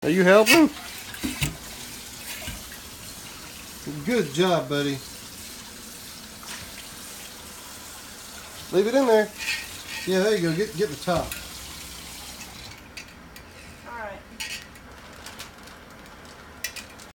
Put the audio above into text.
Are you helping? Good job, buddy. Leave it in there. Yeah, there you go. Get the top. All right.